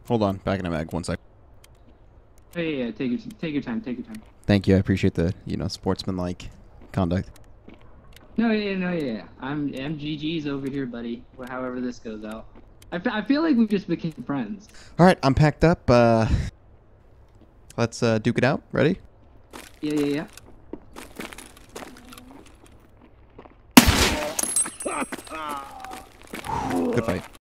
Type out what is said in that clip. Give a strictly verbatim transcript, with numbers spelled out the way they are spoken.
Hold on, back in a mag. One sec. Oh, yeah, yeah, take your take your time, take your time. Thank you. I appreciate the you know sportsmanlike conduct. No, yeah, no, yeah, yeah. I'm M G G's over here, buddy. Well, however this goes out. I, f I feel like we just became friends. All right, I'm packed up. Uh, let's uh, duke it out. Ready? Yeah, yeah, yeah. Good fight.